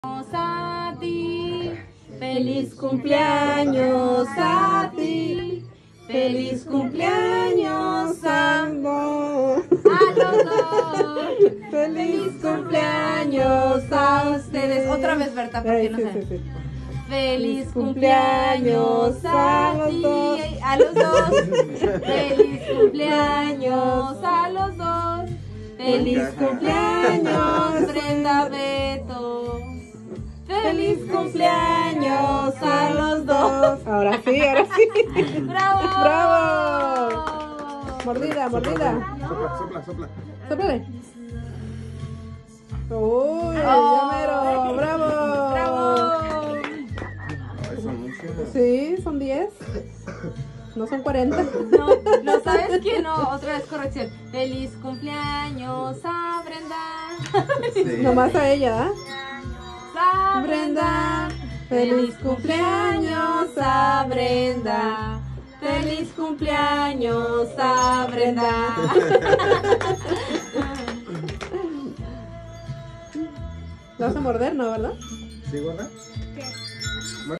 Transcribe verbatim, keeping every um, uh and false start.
A ti, feliz cumpleaños a ti, feliz cumpleaños a, a los dos, feliz cumpleaños a ustedes. Otra vez, Berta, porque no sé. Sí, sí, sí. Feliz cumpleaños a ti, a los dos, feliz cumpleaños a los dos, feliz cumpleaños Brenda, Beto. ¡Feliz cumpleaños a los dos! Ahora sí, ahora sí. ¡Bravo! ¡Bravo! Mordida, mordida. Sopla, sopla, sopla. Sóplale. Uy, Oh. ya mero. ¡Bravo! ¡Bravo! Ay, son muchos. Sí, son diez. No son cuarenta. No, no, ¿sabes qué? No, otra vez corrección. ¡Feliz cumpleaños a Brenda! Sí. Nomás a ella, ¿ah? A Brenda, feliz cumpleaños a Brenda, feliz cumpleaños a Brenda. ¿La vas a morder, no, verdad? ¿Sí, gorda?